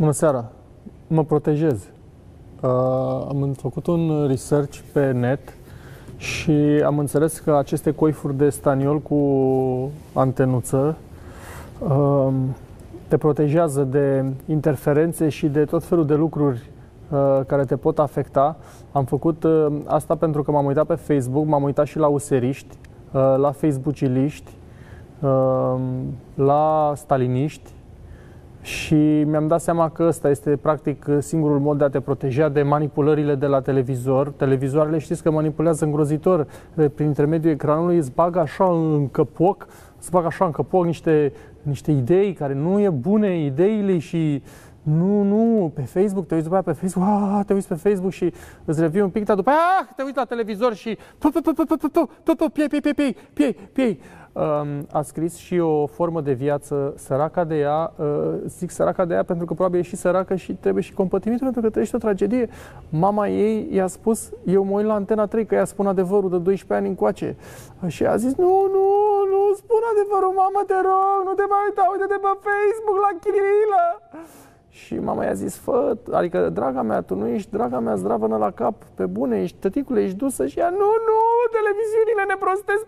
Bună seara! Mă protejez. Am făcut un research pe net și am înțeles că aceste coifuri de staniol cu antenuță te protejează de interferențe și de tot felul de lucruri care te pot afecta. Am făcut asta pentru că m-am uitat pe Facebook, m-am uitat și la useriști, la facebookiliști, la staliniști și mi-am dat seama că ăsta este practic singurul mod de a te proteja de manipulările de la televizor. Televizoarele știți că manipulează îngrozitor prin intermediul ecranului, îți bagă așa în căpoc, niște idei care nu e bune ideile și nu, pe Facebook, te uiți după aia pe Facebook, te uiți pe Facebook și îți revii un pic, dar după aia te uiți la televizor și piei. A scris și o formă de viață, săraca de ea, zic săraca de ea pentru că probabil e și săracă și trebuie și compătimită pentru că trăiește o tragedie. Mama ei i-a spus, eu mă uit la Antena 3 că ea spun adevărul de 12 ani încoace și a zis, nu spun adevărul, mamă, te rog, nu te mai uita, uite-te pe Facebook la Chirilă. Și mama i-a zis, adică, draga mea, tu nu ești draga mea zdravănă la cap, pe bune, ești tăticule, ești dusă și ea, nu, televiziunile ne prostesc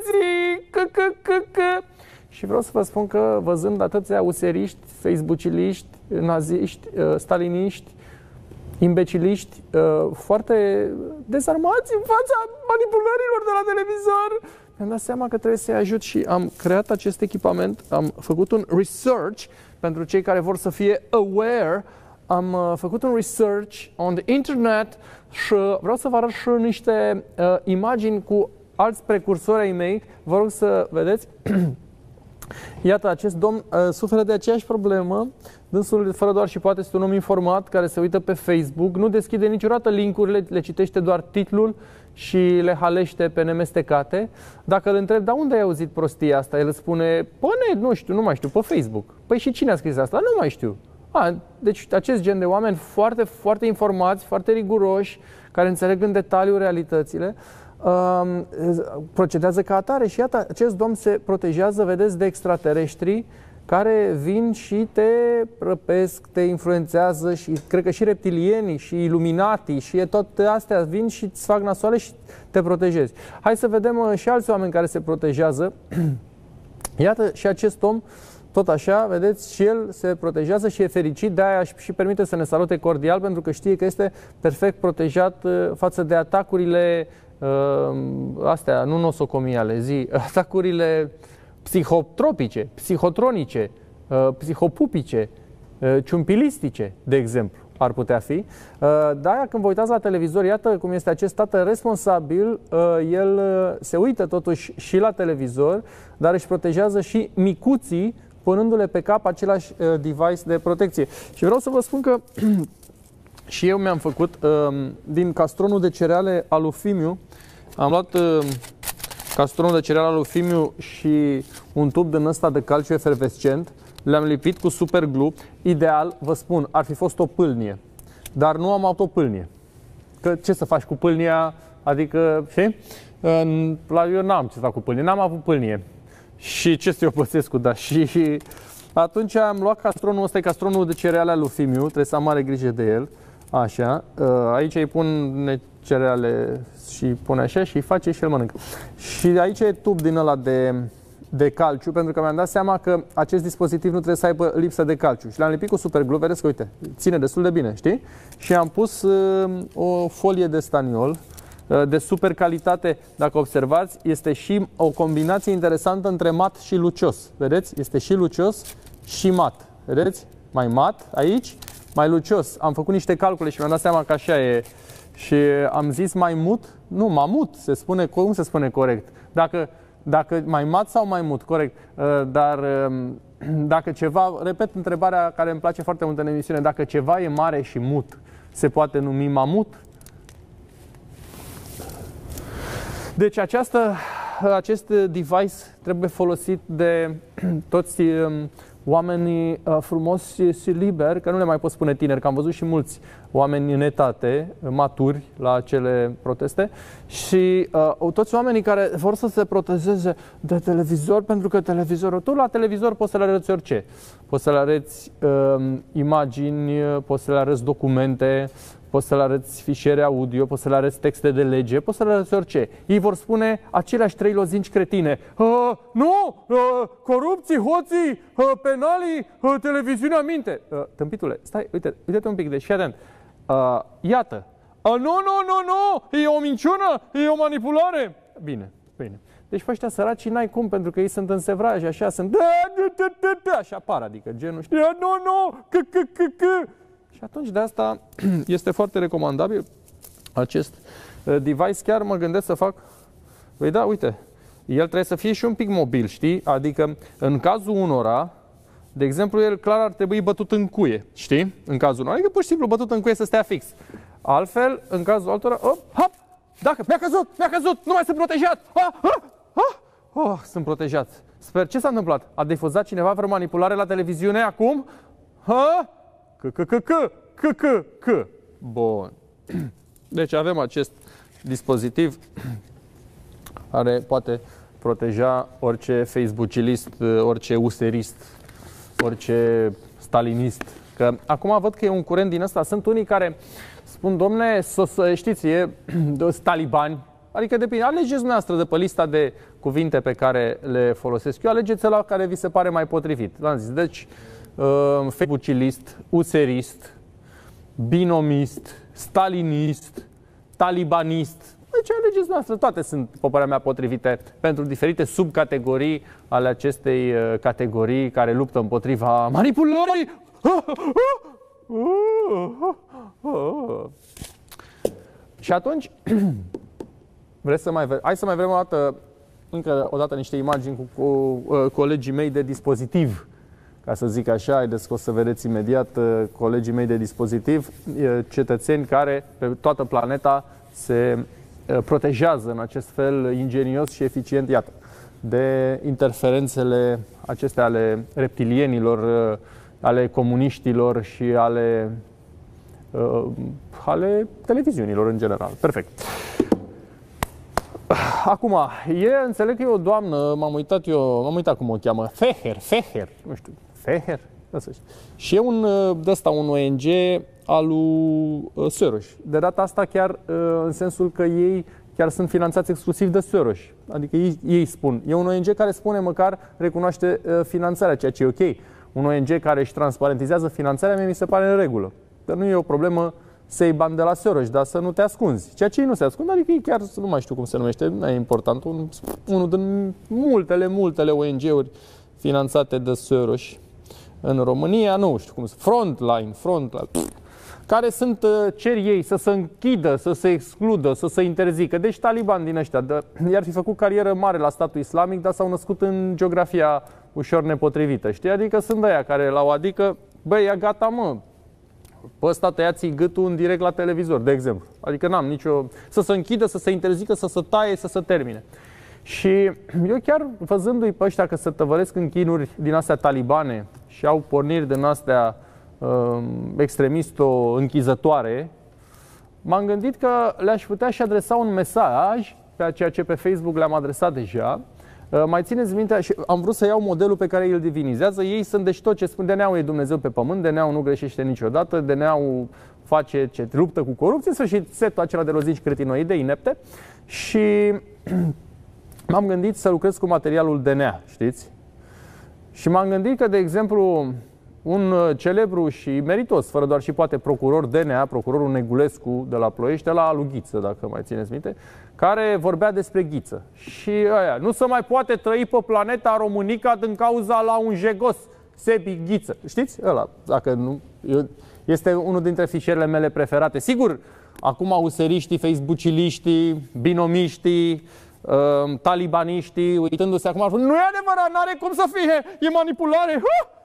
părinții, Și vreau să vă spun că văzând atâția useriști, facebookiliști, naziști, staliniști, imbeciliști, foarte dezarmați în fața manipulărilor de la televizor, mi-am dat seama că trebuie să-i ajut și am creat acest echipament, am făcut un research pentru cei care vor să fie aware, am făcut un research on the internet și vreau să vă arăt și niște imagini cu alți precursori ai mei. Vă rog să vedeți. Iată, acest domn suferă de aceeași problemă. Dânsul, fără doar și poate, este un om informat care se uită pe Facebook, nu deschide niciodată link-urile, le citește doar titlul și le halește pe nemestecate. Dacă îl întreb, dar unde ai auzit prostia asta? El îți spune, nu mai știu, pe Facebook. Păi și cine a scris asta? Nu mai știu. Deci acest gen de oameni foarte, foarte informați, foarte riguroși, care înțeleg în detaliu realitățile, procedează ca atare și iată, acest domn se protejează, vedeți, de extraterestri care vin și te răpesc, te influențează și cred că și reptilienii și iluminatii și toate astea vin și îți fac nasoale și te protejezi. Hai să vedem și alți oameni care se protejează. Iată și acest om, tot așa, vedeți, și el se protejează și e fericit, de-aia și permite să ne salute cordial pentru că știe că este perfect protejat față de atacurile astea, nu nosocomiale, atacurile psihotropice, psihotronice, psihopupice, ciumpilistice, de exemplu, ar putea fi. De-aia când vă uitați la televizor, iată cum este acest tată responsabil, el se uită totuși și la televizor, dar își protejează și micuții, punându-le pe cap același device de protecție. Și vreau să vă spun că și eu mi-am făcut din castronul de cereale alufimiu, am luat castronul de cereale alufimiu și un tub din ăsta de calciu efervescent, le-am lipit cu super glue. Ideal, vă spun, ar fi fost o pâlnie, dar nu am avut o pâlnie. Că ce să faci cu pâlnia? Adică, știi? Eu n-am ce să fac cu pâlnie, n-am avut pâlnie. Și ce să eu pățesc cu da? Și atunci am luat castronul ăsta, e castronul de cereale alufimiu, trebuie să am mare grijă de el. Așa, aici îi pun cereale și pune așa și îi face și el mănâncă. Și aici e tub din ăla de calciu, pentru că mi-am dat seama că acest dispozitiv nu trebuie să aibă lipsă de calciu. Și l-am lipit cu super glue, vedeți că, uite, ține destul de bine, știi? Și am pus o folie de staniol de super calitate. Dacă observați, este și o combinație interesantă între mat și lucios. Vedeți? Este și lucios și mat. Vedeți? Mai mat aici, mai lucios. Am făcut niște calcule și mi-am dat seama că așa e. Și am zis mai mut? Nu, mamut se spune. Cum se spune corect? Dacă mai mat sau mai mut, corect. Dar dacă ceva, repet întrebarea care îmi place foarte mult în emisiune, dacă ceva e mare și mut, se poate numi mamut? Deci acest device trebuie folosit de toți oamenii frumoși și liberi, că nu le mai pot spune tineri, că am văzut și mulți oameni în etate, maturi la acele proteste și toți oamenii care vor să se protejeze de televizor, pentru că televizorul, tu la televizor poți să le arăți orice. Poți să le arăți imagini, poți să le arăți documente, poți să le arăți fișiere audio, poți să le arăți texte de lege, poți să le arăți orice. Ei vor spune aceleași 3 lozinci cretine. Nu! Corupții, hoții, penalii, televiziunea minte. Tâmpitule, stai, uite-te un pic, deci fii atent. Iată. Nu! E o minciună, e o manipulare. Bine. Deci pe ăștia săraci n-ai cum, pentru că ei sunt în sevraj, așa sunt. Așa apar, adică genul. Nu! Și atunci de asta este foarte recomandabil acest device. Chiar mă gândesc să fac. Păi da, uite, el trebuie să fie și un pic mobil, știi? Adică în cazul unora, de exemplu, el clar ar trebui bătut în cuie, știi? În cazul unora, adică pur și simplu bătut în cuie să stea fix. Altfel, în cazul altora, hop, dacă mi-a căzut, nu mai sunt protejat. Sunt protejat. Sper, ce s-a întâmplat? A difuzat cineva vreo manipulare la televiziune acum? Bun. Deci avem acest dispozitiv care poate proteja orice facebookilist, orice userist, orice stalinist. Că acum văd că e un curent din ăsta. Sunt unii care spun, domne, știți, e talibani. Adică depinde, alegeți dumneavoastră de pe lista de cuvinte pe care le folosesc eu, alegeți la care vi se pare mai potrivit. L-am zis, deci facebookilist, userist, binomist, stalinist, talibanist. Deci alegeți noastră, toate sunt, pe părerea mea, potrivite pentru diferite subcategorii ale acestei categorii care luptă împotriva manipulării. Și atunci, vreți să mai vedem? Hai să mai vedem încă o dată niște imagini cu colegii mei de dispozitiv. Ca să zic așa, haideți că o să vedeți imediat colegii mei de dispozitiv, cetățeni care pe toată planeta se protejează în acest fel ingenios și eficient, iată, de interferențele acestea ale reptilienilor, ale comuniștilor și ale televiziunilor în general. Perfect. Acum, înțeleg că e o doamnă, m-am uitat cum o cheamă, Feher, nu știu, Feher? Și e un ONG al lui Soros. De data asta chiar în sensul că ei chiar sunt finanțați exclusiv de Soros. Adică ei spun. E un ONG care spune măcar recunoaște finanțarea, ceea ce e ok. Un ONG care își transparentizează finanțarea, mie mi se pare în regulă. Dar nu e o problemă să iei bani de la Soros, dar să nu te ascunzi. Ceea ce ei nu se ascund, adică ei chiar, nu mai știu cum se numește, nu e important, unul din multele ONG-uri finanțate de Soros în România, nu știu cum se Frontline, care cer ei să se închidă, să se excludă, să se interzică. Deci talibani din ăștia, i-ar fi făcut carieră mare la statul islamic, dar s-au născut în geografia ușor nepotrivită, știi? Adică sunt ăia care l-au, adică, băi, ia gata, mă, pe ăsta tăiați-i gâtul în direct la televizor, de exemplu. Adică n-am nicio... Să se închidă, să se interzică, să se taie, să se termine. Și eu chiar văzându-i pe ăștia că se tăvăresc în chinuri din astea talibane și au porniri din astea extremisto-închizătoare, m-am gândit că le-aș putea și adresa un mesaj pe ceea ce pe Facebook le-am adresat deja. Mai țineți minte, și am vrut să iau modelul pe care îl divinizează. Ei sunt, deci tot ce spun, DNA-ul e Dumnezeu pe pământ, DNA-ul nu greșește niciodată, DNA-ul face ce luptă cu corupție, în sfârșit setul acela de lozici cretinoide, inepte. Și m-am gândit să lucrez cu materialul DNA, știți? Și m-am gândit că, de exemplu, un celebru și meritos, fără doar și poate, procuror DNA, procurorul Negulescu de la Ploiești, la lui Ghiță, dacă mai țineți minte, care vorbea despre Ghiță. Și aia, nu se mai poate trăi pe planeta Românica din cauza la un jegos, Sebi Ghiță. Știți? Ăla, dacă nu, este unul dintre fișierele mele preferate. Sigur, acum useriștii, facebookiliștii, binomiștii, talibaniștii, uitându-se acum, nu e adevărat, n-are cum să fie, e manipulare.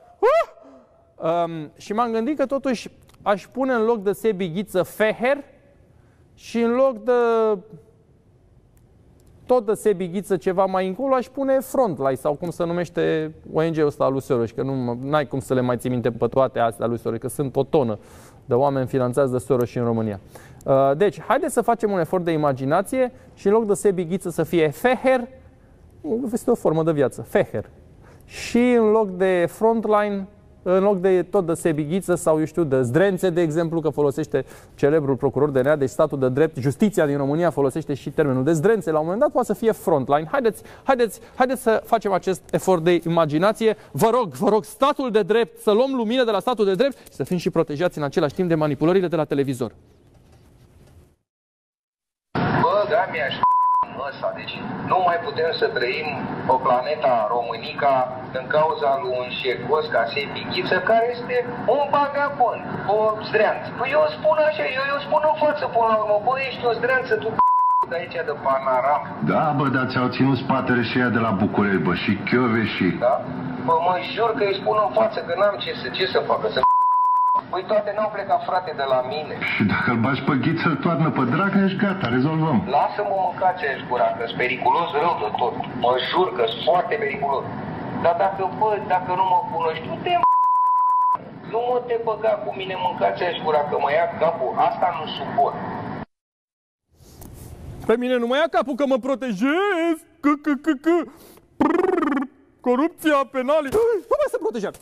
Și m-am gândit că totuși aș pune în loc de Sebi Ghiță Feher și în loc de tot de Sebighiță ceva mai încolo, aș pune Frontline sau cum se numește ONG-ul ăsta al lui Soros, că nu ai cum să le mai ții minte pe toate astea lui Soros, că sunt o tonă de oameni finanțați de Soros și în România. Deci, haideți să facem un efort de imaginație și în loc de Sebighiță să fie Feher, este o formă de viață, Feher. Și în loc de Frontline, în loc de tot de Sebighiță sau, eu știu, de Zdrențe, de exemplu, că folosește celebrul procuror DNA, deci statul de drept, justiția din România folosește și termenul de Zdrențe, la un moment dat poate să fie Frontline. Haideți să facem acest efort de imaginație. Vă rog, statul de drept, să luăm lumină de la statul de drept și să fim și protejați în același timp de manipulările de la televizor. Bă, da, ăsta, deci nu mai putem să trăim pe planeta Românica în cauza lui un șecos ca Sebighiță, care este un vagabond, o zdreanță. Păi eu spun așa, eu spun în față până la urmă, bă, ești o zdreanță, tu de aici de Panaram. Da, bă, dar ți-au ținut spatele și ea de la București, bă, și Chiove și... Da? Bă, mă jur că îi spun în față că n-am ce să facă, să... Păi toate n-au plecat, frate, de la mine. Și dacă îl bagi pe Ghiță, îl toarnă pe Dragnea, ești gata, rezolvăm. Lasă-mă mâncați aici gura, că-s periculos rău de tot. Mă jur că-s foarte periculos. Dar dacă nu mă cunoști, nu mă te băga cu mine, mâncați aici gura, că mă ia capul. Asta nu suport. Pe mine nu mă ia capul, că mă protejez. Corupția, penalii. Nu mai să protejează.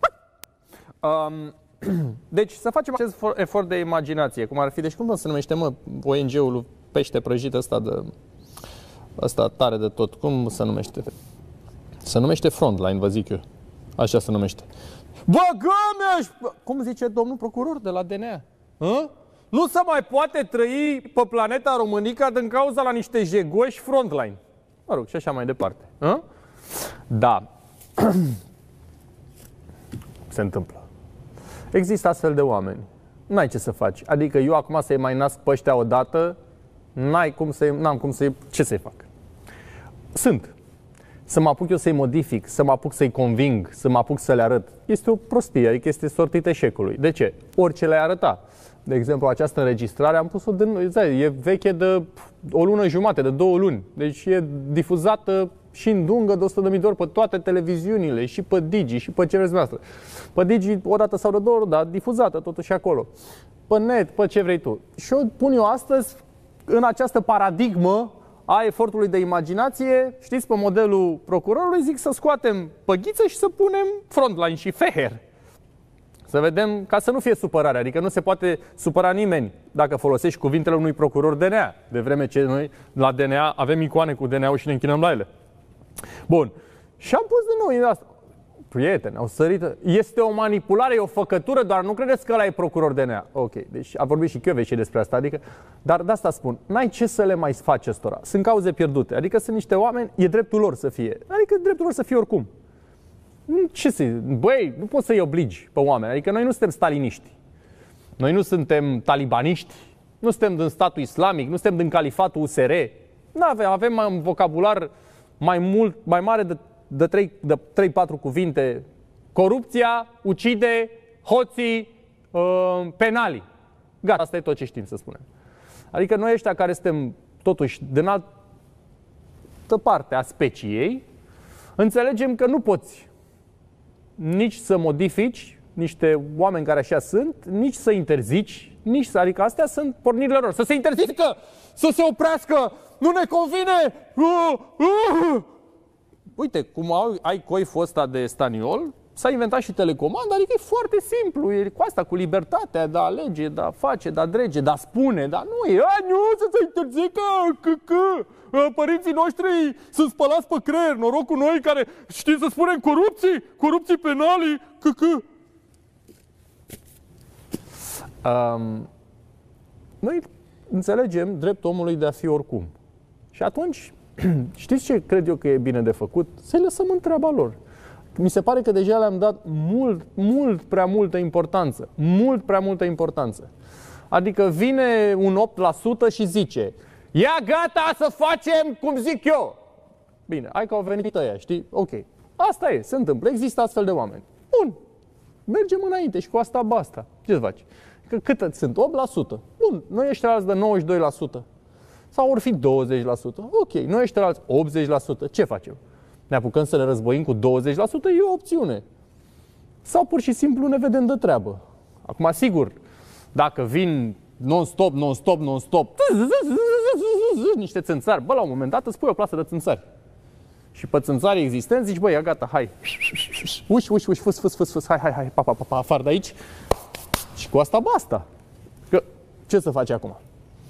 Deci să facem acest efort de imaginație, cum ar fi, deci cum se numește, mă, ONG-ul pește prăjit ăsta tare de tot, cum se numește? Se numește Frontline, vă zic eu, așa se numește. Băgă-mi-aș! Cum zice domnul procuror de la DNA? Nu se mai poate trăi pe planeta Românica din cauza la niște jegoși Frontline. Mă rog, și așa mai departe. Da. Se întâmplă. Există astfel de oameni. N-ai ce să faci. Adică eu acum să-i mai nasc pe ăștia odată, ce să-i fac? Sunt. Să mă apuc eu să-i modific, să mă apuc să-i conving, să mă apuc să le arăt. Este o prostie, adică este sortit eșecului. De ce? Orice le-ai arăta. De exemplu, această înregistrare am pus-o e veche de o lună jumate, de 2 luni. Deci e difuzată și în dungă de 100.000 de ori pe toate televiziunile, și pe Digi, și pe ce vreți dumneavoastră. Pe Digi o dată sau de 2 ori, dar difuzată totuși acolo. Pe net, pe ce vrei tu. Și o pun eu astăzi în această paradigmă a efortului de imaginație, știți, pe modelul procurorului, zic să scoatem pe Ghiță și să punem Frontline și Feher. Să vedem, ca să nu fie supărare, adică nu se poate supăra nimeni dacă folosești cuvintele unui procuror DNA, de vreme ce noi la DNA avem icoane cu DNA-ul și ne închinăm la ele. Bun. Și am pus din nou asta. Prieteni, au sărit. Este o manipulare, e o făcătură, doar nu credeți că ăla e procuror DNA. Ok, deci a vorbit și Chiove și despre asta, adică, dar de asta spun, n-ai ce să le mai faci ăstora. Sunt cauze pierdute, adică sunt niște oameni, e dreptul lor să fie. Adică dreptul lor să fie oricum. Ce să, băi, nu poți să-i obligi pe oameni, adică noi nu suntem staliniști. Noi nu suntem talibaniști, nu suntem din statul islamic, nu suntem din califatul USR. Avem un vocabular mai mare de 3-4 cuvinte. Corupția, ucide, hoții, penalii. Gata, asta e tot ce știm să spunem. Adică noi ăștia care suntem totuși din altă parte a speciei, înțelegem că nu poți nici să modifici niște oameni care așa sunt, nici să interzici, adică astea sunt pornirile lor. Să se interzică, să se oprească, nu ne convine! Uite, cum ai coiful ăsta de staniol, s-a inventat și telecomanda, adică e foarte simplu, e cu asta, cu libertatea de a alege, de a face, de a drege, de a spune, dar nu e, nu, să se interzică, părinții noștri sunt spălați pe creier, noroc cu noi care știm să spunem corupții penalii, Noi înțelegem dreptul omului de a fi oricum. Și atunci, știți ce cred eu că e bine de făcut? Să-i lăsăm în treaba lor. Mi se pare că deja le-am dat mult prea multă importanță. Mult prea multă importanță. Adică vine un 8% și zice: ia gata să facem cum zic eu. Bine, hai că au venit ăia, știi? Ok. Asta e, se întâmplă. Există astfel de oameni. Bun. Mergem înainte și cu asta basta. Ce faci? Cât sunt? 8%. Bun. Noi ăștia alți de 92%. Sau or fi 20%. Ok, noi ăștia alți 80%. Ce facem? Ne apucăm să ne războim cu 20%? E o opțiune. Sau pur și simplu ne vedem de treabă. Acum, sigur, dacă vin non-stop, niște țânțari, bă, la un moment dat îți pui o plasă de țânțari. Și pe țânțarii existenți zici, băi, ia gata, hai. Uși, fâs, hai, pa, afară de aici. Și cu asta basta. Că ce să faci acum?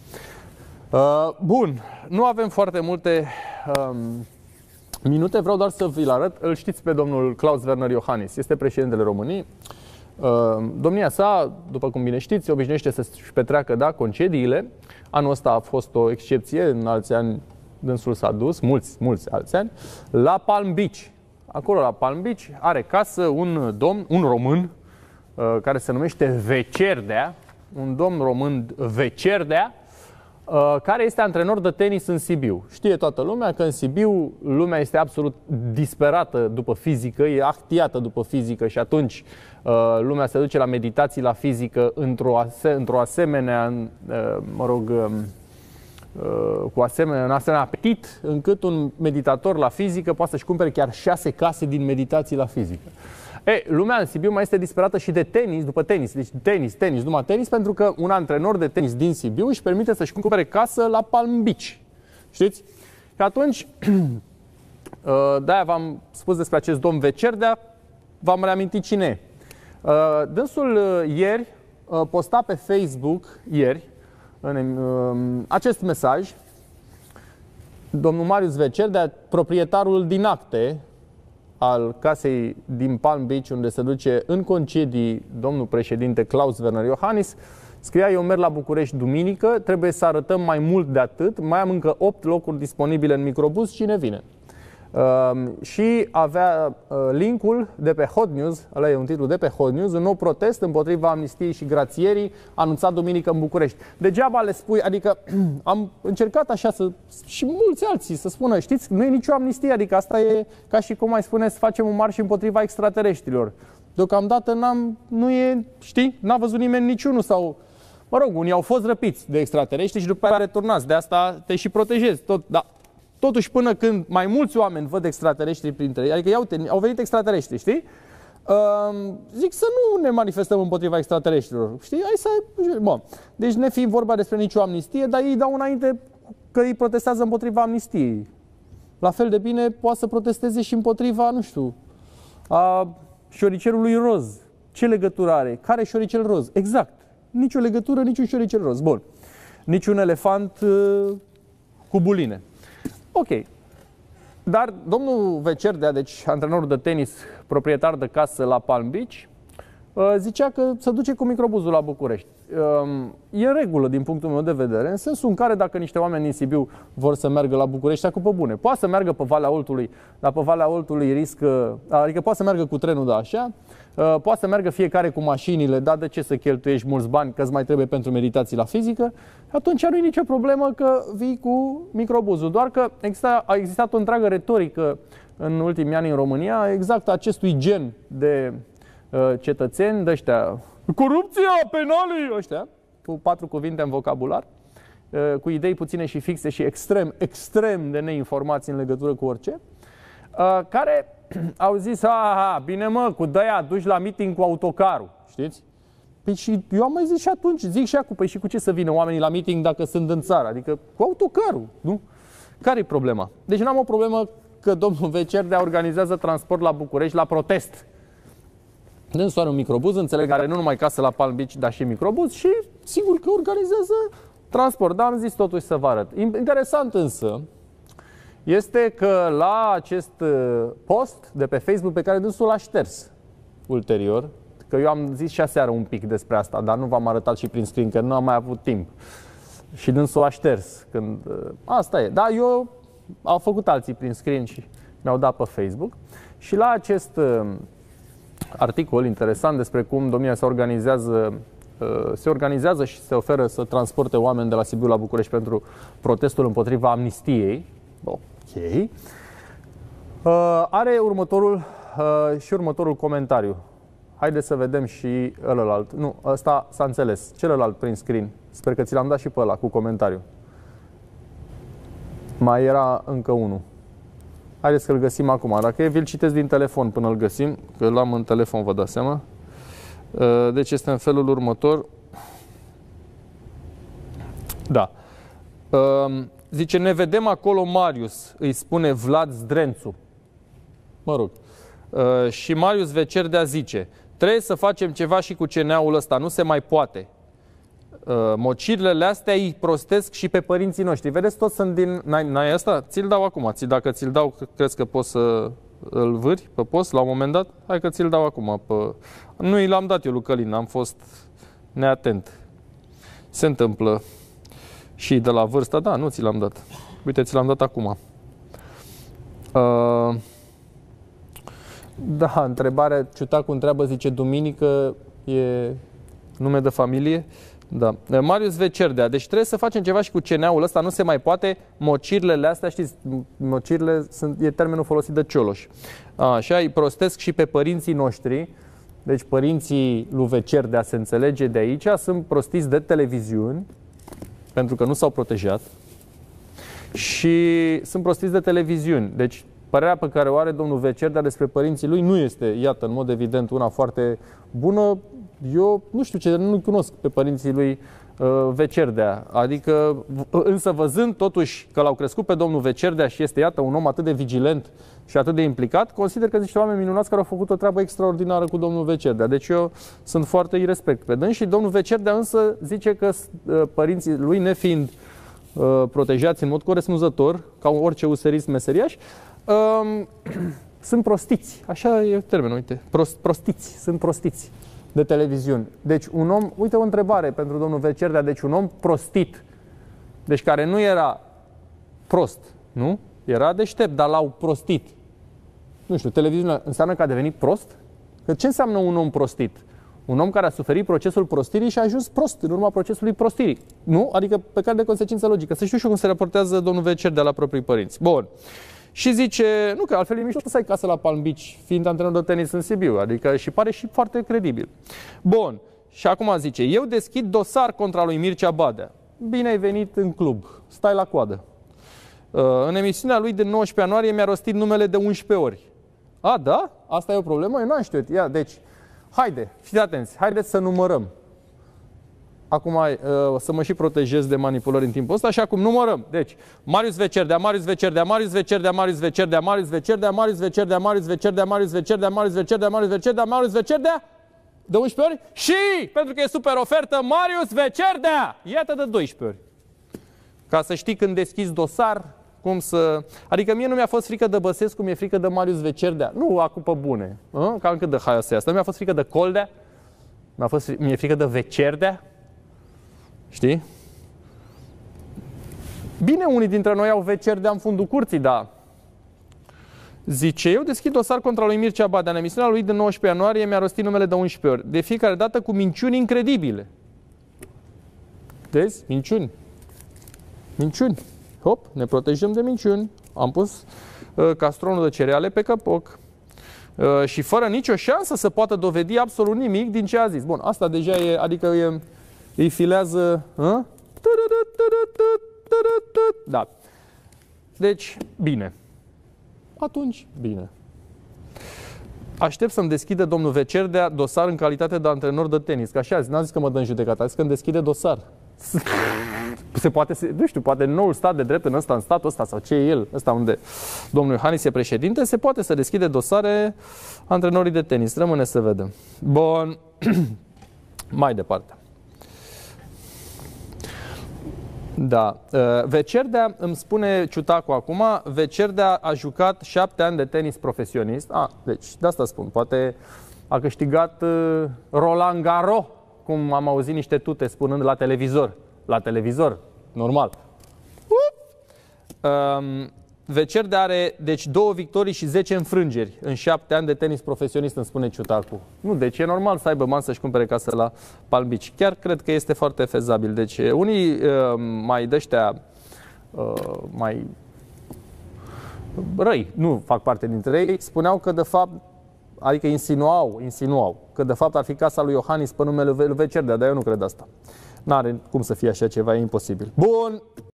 Bun, nu avem foarte multe minute, vreau doar să vi-l arăt. Îl știți pe domnul Klaus Werner Iohannis, este președintele României. Domnia sa, după cum bine știți, obișnuiește să-și petreacă concediile. Anul ăsta a fost o excepție, în alți ani dânsul s-a dus, mulți alți ani, la Palm Beach. Acolo la Palm Beach are casă un domn, un român, care se numește Vecerdea, un domn român Vecerdea, care este antrenor de tenis în Sibiu. Știe toată lumea că în Sibiu lumea este absolut disperată după fizică, e actiată după fizică și atunci lumea se duce la meditații la fizică într-o asemenea, cu un asemenea apetit, încât un meditator la fizică poate să-și cumpere chiar 6 case din meditații la fizică. Lumea în Sibiu mai este disperată și de tenis, după tenis. Deci tenis, numai tenis, pentru că un antrenor de tenis din Sibiu își permite să-și cumpere casă la Palm Beach. Știți? Și atunci, de-aia v-am spus despre acest domn Vecerdea, v-am reamintit cine e. Dânsul ieri posta pe Facebook, acest mesaj. Domnul Marius Vecerdea, proprietarul din acte al casei din Palm Beach, unde se duce în concedii domnul președinte Klaus Werner Iohannis, scria: eu merg la București duminică, trebuie să arătăm mai mult de atât, mai am încă 8 locuri disponibile în microbuz, cine vine? Și avea linkul de pe Hot News, ăla e un titlu de pe Hot News, un nou protest împotriva amnistiei și grațierii anunțat duminică în București. Degeaba le spui, adică am încercat așa și mulți alții să spună, știți, nu e nicio amnistie, adică asta e ca și cum ai spune să facem un marș împotriva extraterestrilor. Deocamdată nu e, știi, n-a văzut nimeni niciunul sau, mă rog, unii au fost răpiți de extraterestri și după aceea returnați, de asta te și protejezi, tot, da. Totuși, până când mai mulți oameni văd extraterestri printre ei, adică au venit extraterestri, știi? Zic să nu ne manifestăm împotriva extraterestrilor, știi? Hai să... Bun. Deci ne fi vorba despre nicio amnistie, dar ei dau înainte că ei protestează împotriva amnistiei. La fel de bine poate să protesteze și împotriva, nu știu, a șoricelului roz. Ce legătură are? Care șoricel roz? Exact. Nicio legătură, niciun șoricel roz. Bun. Niciun elefant cu buline. Ok. Dar domnul Vecerdea, deci antrenorul de tenis, proprietar de casă la Palm Beach, zicea că se duce cu microbuzul la București. E în regulă din punctul meu de vedere, în sensul în care dacă niște oameni din Sibiu vor să meargă la București, acum pe bune, poate să meargă pe Valea Oltului, dar pe Valea Oltului riscă, adică poate să meargă cu trenul, da, așa, poate să meargă fiecare cu mașinile, dar de ce să cheltuiești mulți bani, că îți mai trebuie pentru meditații la fizică, atunci nu e nicio problemă că vii cu microbuzul, doar că a existat o întreagă retorică în ultimii ani în România, exact acestui gen de cetățeni de ăștia, corupția, penalii, ăștia, cu 4 cuvinte în vocabular, cu idei puține și fixe și extrem de neinformați în legătură cu orice, care au zis, bine mă, cu de-aia duci la meeting cu autocarul, știți? Păi și eu am mai zis și atunci, zic și acum, păi și cu ce să vină oamenii la meeting dacă sunt în țară? Adică cu autocarul, nu? Care e problema? Deci n-am o problemă că domnul Vecerdea organizează transport la București la protest. Dânsul are un microbuz, înțeleg, are nu numai casă la Palm Beach, dar și microbuz și sigur că organizează transport. Dar am zis totuși să vă arăt. Interesant însă este că la acest post de pe Facebook pe care dânsul l-a șters ulterior, că eu am zis și aseară un pic despre asta, dar nu v-am arătat și prin screen, că nu am mai avut timp. Și dânsul l-a șters. Asta e. Dar eu au făcut alții prin screen și mi-au dat pe Facebook. Și la acest articol interesant despre cum domnia se organizează și se oferă să transporte oameni de la Sibiu la București pentru protestul împotriva amnistiei. Ok. Are următorul comentariu. Haideți să vedem și ălălalt. Nu, ăsta s-a înțeles. Celălalt prin screen. Sper că ți l-am dat și pe ăla cu comentariu. Mai era încă unul. Haideți că-l găsim acum. Dacă e, vi-l citesc din telefon până îl găsim, că l-am în telefon, vă dați seama. Deci este în felul următor. Da. Zice, ne vedem acolo, Marius, îi spune Vlad Zdrențu. Mă rog. Și Marius Vecerdea zice, trebuie să facem ceva și cu CNA-ul ăsta, nu se mai poate. Mocirile astea îi prostesc și pe părinții noștri. Vedeți, toți sunt din... N-ai ăsta? Ți-l dau acum. Dacă ți-l dau, crezi că poți să îl vâri pe post la un moment dat? Hai că ți-l dau acum. Nu i l-am dat eu lui Călin, am fost neatent. Se întâmplă și de la vârsta, da, nu ți l-am dat. Uite, ți l-am dat acum. Da, întrebarea, Ciutacu întreabă, zice, duminică e nume de familie? Da. Marius Vecerdea, deci trebuie să facem ceva și cu CNA-ul ăsta, nu se mai poate, mocirile astea, știți, mocirile e termenul folosit de Cioloș. Așa, îi prostesc și pe părinții noștri, deci părinții lui Vecerdea, se înțelege de aici, sunt prostiți de televiziuni, pentru că nu s-au protejat, și sunt prostiți de televiziuni. Deci, părerea pe care o are domnul Vecerdea despre părinții lui nu este, iată, în mod evident, una foarte bună. Eu nu știu ce, nu cunosc pe părinții lui Vecerdea. Adică, însă văzând totuși că l-au crescut pe domnul Vecerdea și este, iată, un om atât de vigilent și atât de implicat, consider că sunt niște oameni minunați care au făcut o treabă extraordinară cu domnul Vecerdea. Deci eu sunt foarte irespect pe dâns și domnul Vecerdea însă zice că părinții lui, nefiind protejați în mod corespunzător, ca orice userist meseriaș, sunt prostiți. Așa e termenul, uite. Prostiți, sunt prostiți de televiziuni. Deci un om, uite o întrebare pentru domnul Vecerdea, deci un om prostit, deci care nu era prost, nu? Era deștept, dar l-au prostit. Nu știu, televiziunea înseamnă că a devenit prost? Că ce înseamnă un om prostit? Un om care a suferit procesul prostirii și a ajuns prost în urma procesului prostirii. Nu? Adică pe care de consecință logică. Să știu și eu cum se raportează domnul Vecerdea la proprii părinți. Bun. Și zice, nu că altfel e mișto să ai casă la Palm Beach, fiind antrenor de tenis în Sibiu. Adică și pare și foarte credibil. Bun. Și acum zice, eu deschid dosar contra lui Mircea Badea. Bine ai venit în club. Stai la coadă. În emisiunea lui de 19 ianuarie mi-a rostit numele de 11 ori. A, da? Asta e o problemă? Eu n-am știut. Ia, deci, haide, fiți atenți, haideți să numărăm. Acum să mă și protejez de manipulări în timpul ăsta și acum numărăm. Deci, Marius Vecerdea, Marius Vecerdea, Marius Vecerdea, Marius Vecerdea, Marius Vecerdea, Marius Vecerdea, Marius Vecerdea, Marius Vecerdea, Marius Vecerdea, Marius Vecerdea, Marius Vecerdea, de 11 ori și, pentru că e super ofertă, Marius Vecerdea, iată de 12 ori. Ca să știi când deschizi dosar, cum să... Adică mie nu mi-a fost frică de Băsescu, mi-e frică de Marius Vecerdea. Nu acum pe bune, cam cât de haioasă asta. Mi-a fost frică de Coldea, mi-e frică de Vecerdea. Știi? Bine, unii dintre noi au Vecerdea în fundul curții, dar... Zice, eu deschid dosar contra lui Mircea Badea. În emisiunea lui de 19 ianuarie mi-a rostit numele de 11 ori. De fiecare dată cu minciuni incredibile. Vezi? Minciuni. Minciuni. Hop, ne protejăm de minciuni. Am pus castronul de cereale pe căpoc. Și fără nicio șansă să poată dovedi absolut nimic din ce a zis. Bun, asta deja e, adică îi filează... Da. Deci, bine. Atunci, bine. Aștept să-mi deschide domnul Vecerdea dosar în calitate de antrenor de tenis. Că așa, n-a zis că mă dă în judecată, a zis că îmi deschide dosar. Se poate, nu știu, poate noul stat de drept în statul ăsta, sau ce e el, ăsta unde domnul Iohannis e președinte, se poate să deschide dosare antrenorii de tenis. Rămâne să vedem. Bun. Mai departe. Da. Vecerdea, îmi spune Ciutacu acum, Vecerdea a jucat 7 ani de tenis profesionist. Deci, de asta spun, poate a câștigat Roland Garros, cum am auzit niște tute spunând la televizor. La televizor, normal. Vecerdea are, deci, 2 victorii și 10 înfrângeri în 7 ani de tenis profesionist, îmi spune Ciutacu. Nu, deci e normal să aibă bani să-și cumpere casă la Palm Beach. Chiar cred că este foarte fezabil. Deci unii mai de-ăștia mai răi, nu fac parte dintre ei, spuneau că de fapt, adică insinuau că de fapt ar fi casa lui Iohannis pe numele lui Vecerdea, dar eu nu cred asta. N-are cum să fie așa ceva, e imposibil. Bun!